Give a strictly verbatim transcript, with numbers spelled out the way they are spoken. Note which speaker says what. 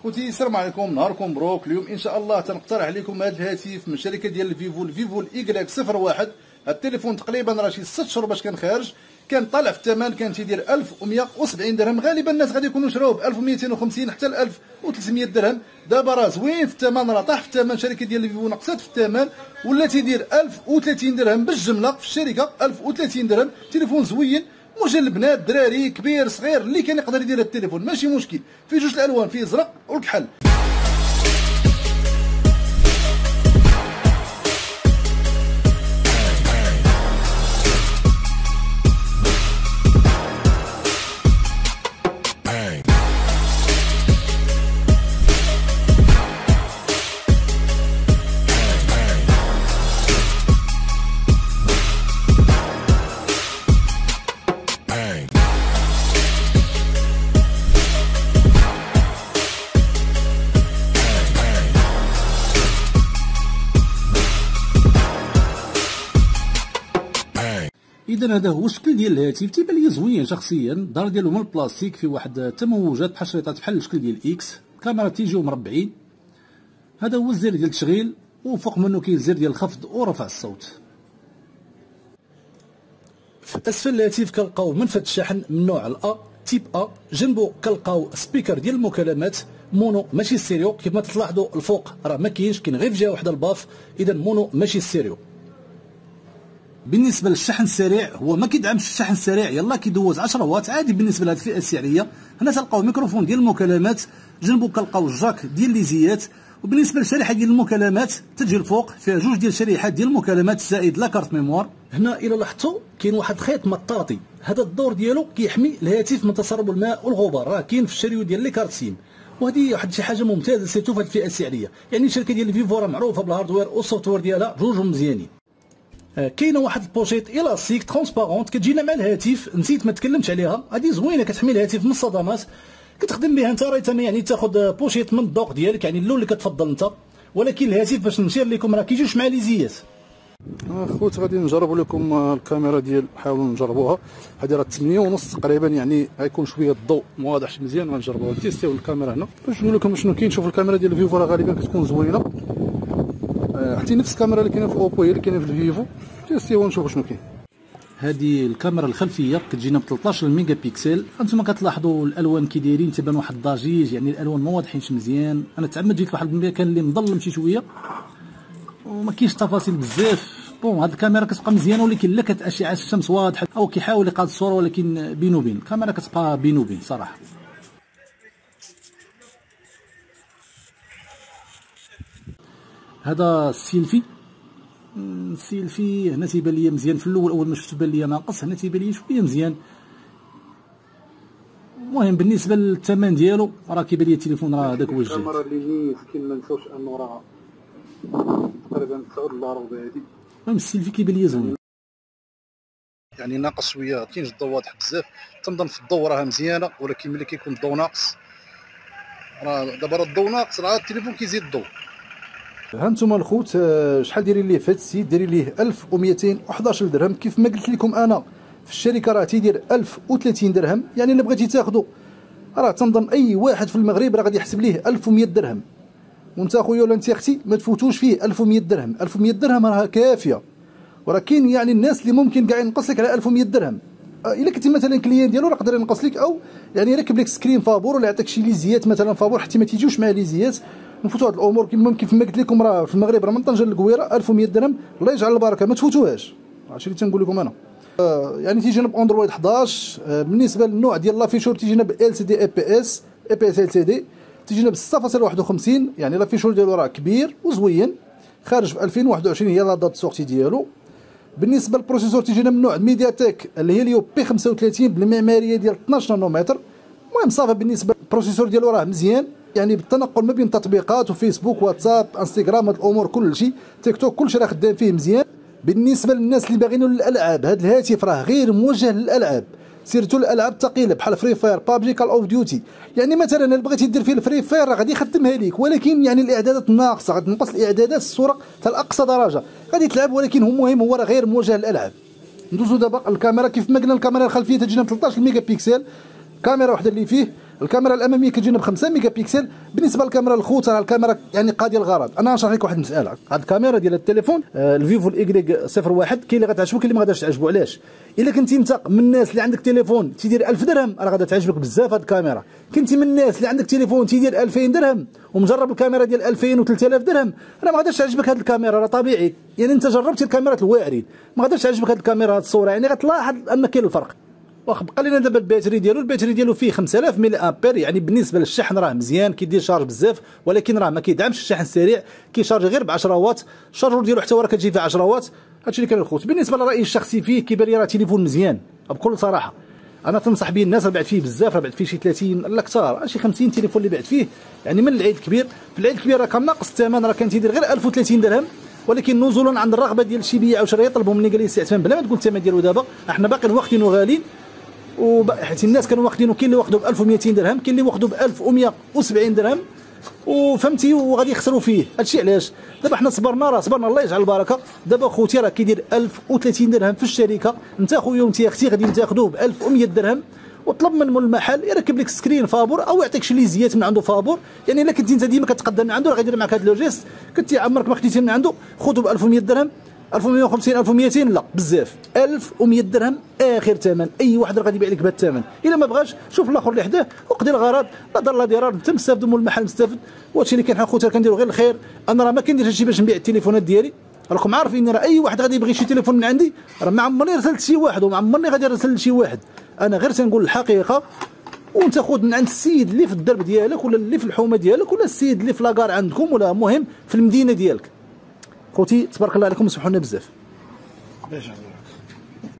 Speaker 1: خوتي السلام عليكم، نهاركم مبروك. اليوم ان شاء الله تنقترح عليكم هذا الهاتف من الشركه ديال الفيفو، الفيفو الايكغيك صفر واحد. هذا التليفون تقريبا راه شي ست شهور باش كان خارج، كان طالع في الثمن، كان تيدير ألف ومية وسبعين درهم. غالبا الناس غادي يكونوا شراوه ب ألف ومئتين وخمسين حتى ل ألف وثلاثمية درهم. دابا راه زوين في الثمن، راه طاح في الثمن. الشركه ديال الفيفو نقصت في الثمن، ولا تيدير ألف وثلاثين درهم بالجمله في الشركه. ألف وثلاثين درهم تليفون زوين، موجه للبنات، دراري، كبير، صغير، اللي كان يقدر يدير هذا التليفون ماشي مشكل. فيه جوج الالوان، فيه زرق والكحل.
Speaker 2: اذا هذا هو الشكل ديال الهاتف. تيبان لي زوين شخصيا. الدار ديالو من البلاستيك، فيه واحد التموجات بحال شريطات بحال الشكل ديال اكس. الكاميرا تيجيو مربعين. هذا هو الزر ديال التشغيل، وفوق منه كاين الزر ديال الخفض ورفع الصوت. في اسفل الهاتف كنلقاو منفذ الشحن من نوع الأ تيب أ. جنبو كنلقاو سبيكر ديال المكالمات مونو ماشي ستيريو. كيف ما تلاحظوا الفوق راه ما كاينش، كاين غير في جهه واحده الباف، اذا مونو ماشي ستيريو. بالنسبه للشحن السريع، هو ما كيدعمش الشحن السريع، يلا كيدوز عشرة واط عادي بالنسبه لهذه الفئه السعريه. هنا تلقاو ميكروفون ديال المكالمات، جنبو كنلقاو الجاك ديال ليزيات. وبالنسبه للشريحه ديال المكالمات تجي الفوق فيها جوج ديال الشريحات ديال المكالمات زائد لا كارت ميموار. هنا الى لاحظتوا كاين واحد الخيط مطاطي، هذا الدور ديالو كيحمي الهاتف من تسرب الماء والغبار، راه كاين في الشريو ديال لي كارت سيم، وهذه واحد شي حاجه ممتازه سيرتو في هذه الفئه السعريه. يعني الشركه ديال فيفو راه معروفه بالهاردوير والسوفتوير ديالها جوجهم مزيانين. كاينه واحد البوشيت الاستيك ترونسبارونت كتجينا مع الهاتف، نسيت ما تكلمتش عليها. هذه زوينه كتحمي الهاتف من الصدمات، كتخدم بها انت راه يعني تاخذ بوشيت من الذوق ديالك، يعني اللون اللي كتفضل انت. ولكن الهاتف باش نشير لكم راه كيجيوش مع ليزيات.
Speaker 1: اخوت غادي نجربوا لكم الكاميرا ديال، نحاولوا نجربوها. هذه راه ثمانية ونص تقريبا، يعني غيكون شويه الضوء ما واضحش مزيان. غنجربوها نتيستيو الكاميرا هنا باش نقول لكم شنو كاين. شوف الكاميرا ديال الفيفو راه غالبا كتكون زوينه، حتى نفس الكاميرا اللي كاينه في اوبو هي اللي كاينه في الفيفو. تيستيو ونشوفوا شنو كاين.
Speaker 2: هذه الكاميرا الخلفيه كتجينا ب ثلاطاش ميجا بيكسل. انتم كتلاحظوا الالوان كي دايرين، تيبان واحد الضجيج، يعني الالوان ما واضحينش مزيان. انا تعمد جيت لواحد المكان اللي مظلم شي شويه وما كاينش تفاصيل بزاف. بون هذه الكاميرا كتبقى مزيانه، ولكن لا كتاشعه الشمس واضحه او كيحاول يقاد الصوره، ولكن بينو بين الكاميرا كتبقى بينو بين صراحه. هذا السيلفي السيلفي هنا تيبان ليا مزيان. في الاول اول ما شفتو بان ليا ناقص، هنا تيبان ليا شويه مزيان. المهم بالنسبه للثمن ديالو راه كيبان ليا التليفون راه هذاك هو الجهد.
Speaker 1: الكاميرا اللي مسكين ما نساوش انه راه تقريبا تسعة دولار وهذه.
Speaker 2: المهم السيلفي كيبان ليا زوين،
Speaker 1: يعني ناقص شويه، كاينش الضوء واضح بزاف. تنظن في الضوء راها مزيانه، ولكن ملي كيكون الضوء ناقص، راه دابا راه الضوء ناقص، راه التليفون كيزيد الضوء. ها انتم الخوت شحال دايرين ليه في هذا السيت؟ دايرين ليه ألف ومئتين وحداش درهم. كيف ما قلت لكم انا في الشركه راه تيدير ألف وثلاثين درهم. يعني الا بغيتي تاخذوا راه تنظن اي واحد في المغرب راه غادي يحسب ليه ألف ومئة درهم. وانت اخويا ولا انت اختي ما تفوتوش فيه ألف ومئة درهم. ألف ومئة درهم راه كافيه. وراه كاين يعني الناس اللي ممكن كاع ينقص لك على ألف ومئة درهم. الا كنتي مثلا كليان ديالو راه يقدر ينقص لك، او يعني يركب لك سكرين فابور ولا يعطيك شي ليزيات مثلا فابور حتى ما تيجيوش مع ليزيات. نفوتوا هاد الامور. كيما كيف ما قلت لكم راه في المغرب راه من طنجه للقويره ألف ومئة درهم. الله يجعل البركه، ما تفوتوهاش. هادشي اللي تنقول لكم انا. آه يعني تيجينا باندرويد حداش. آه بالنسبه للنوع ديال لافيشور تيجينا ب ال سي دي اي بي اس اي بي اس ال سي دي، تيجينا ب ستة فاصلة واحد وخمسين. يعني لافيشور ديالو راه كبير وزوين، خارج في ألفين وواحد وعشرين هي لا دات سورتي ديالو. بالنسبه للبروسيسور تيجينا من نوع ميديا تك اللي هي اليو بي خمسة وثلاثين بالمعماريه ديال اثناش نانومتر. المهم صافي بالنسبه للبروسيسور ديالو راه مزيان، يعني بالتنقل ما بين التطبيقات وفيسبوك واتساب انستغرام هاد الامور كلشي، تيك توك كلشي راه خدام فيه مزيان. بالنسبه للناس اللي باغيين للالعاب، هذا الهاتف راه غير موجه للالعاب، سيرتو الالعاب الثقيله بحال فري فاير، بابجي، كال اوف ديوتي. يعني مثلا الا بغيتي دير فيه الفري فاير راه غادي يخدمها ليك، ولكن يعني الاعدادات ناقصه، غادي تنقص الاعدادات الصوره حتى لاقصى درجه، غادي تلعب ولكن هو المهم هو راه غير موجه للالعاب. ندوزو دابا الكاميرا. كيف ما قلنا الكاميرا الخلفيه تجينا ب ثلاطاش ميجا بيكسل، كاميرا وحده اللي فيه
Speaker 2: الكاميرا الاماميه كتجينا ب خمسة ميجا بكسل. بالنسبه للكاميرا الخوت راه الكاميرا يعني قاضيه الغرض. انا نشرح لك واحد المساله، هاد الكاميرا ديال التليفون آه الفيفو الايكغيك صفر واحد كاين اللي غتعجبو كاين اللي ما غاداش تعجبو. علاش؟ الا كنتي انت من الناس اللي عندك تليفون تيدير ألف درهم راه غادا تعجبك بزاف هاد الكاميرا. كنتي من الناس اللي عندك تليفون تيدير ألفين درهم ومجرب الكاميرا ديال ألفين و ثلاثة آلاف درهم راه ما غاداش تعجبك هاد الكاميرا، راه طبيعي. يعني انت جربتي الكاميرات الواعرين ما غاداش تعجبك هاد الكاميرا هاد الصوره، يعني غتلاحظ ان كاين الفرق. واخا بقى لنا دابا الباتري ديالو، الباتري ديالو فيه خمسة آلاف ملي امبير، يعني بالنسبه للشحن راه مزيان كيدير شارج بزاف، ولكن راه ما كيدعمش الشحن السريع، كيشارجي غير ب عشرة واط. الشارجور ديالو حتى هو راه كتجي فيه عشرة واط. هادشي اللي كان الخوت. بالنسبه للراي الشخصي فيه كيبان لي راه تليفون مزيان بكل صراحه. انا تنصح به الناس، راه بعت فيه بزاف، راه بعت فيه شي ثلاثين لا كثار شي خمسين تليفون اللي بعت فيه يعني من العيد الكبير. في العيد الكبير راه كان ناقص الثمن، راه كان تيدير غير ألف وثلاثين درهم، ولكن نزولا عند الرغبه ديال شي بياع وشرايه طلبوا مني قال لي استعفان بلا ما تقول الثمن ديالو. دابا احنا باقيين واخدينه غالي، وحيت الناس كانوا واخدينه كاين اللي واخدو ب ألف ومئتين درهم، كاين اللي واخدو ب ألف ومئة وسبعين درهم، وفهمتي وغادي يخسروا فيه. هادشي علاش دابا حنا صبرنا، راه صبرنا الله يجعل البركه. دابا خوتي راه كيدير ألف وثلاثين درهم في الشركه، انت خويا وانت اختي غادي تاخذوه ب ألف ومئة درهم، وطلب من المحل يركب لك سكرين فابور او يعطيك شي ليزيات من عنده فابور. يعني الا كنتي انت ديما كتقدم من عنده راه غيدير معك هذا لوجيست. كنتي عمرك ما خديتي من عنده خذوا ب ألف ومئة درهم، ألف ومئة وخمسين ألف ومئتين لا بزاف، ألف ومئة درهم اخر ثمن. اي واحد راه غادي يبيع لك بهذا الثمن. الا ما بغاش شوف الاخر اللي حداه وقضي الغرض، لا ضر لا ضرار، انت مستافد والمحل مستافد. وهادشي اللي كاين. خوتي كنديروا غير الخير. انا راه ما كنديرش هادشي باش نبيع التليفونات ديالي، راكم عارفين راه اي واحد غادي يبغي شي تليفون من عندي راه ما عمرني رسلت شي واحد وما عمرني غادي نرسل لشي واحد. انا غير تنقول الحقيقه، وانت خذ من عند السيد اللي في الدرب ديالك ولا اللي في الحومه ديالك ولا السيد اللي في لاكار عندكم ولا مهم في المدينه ديالك. خوتي تبارك الله عليكم وسمحوا لنا بزاف.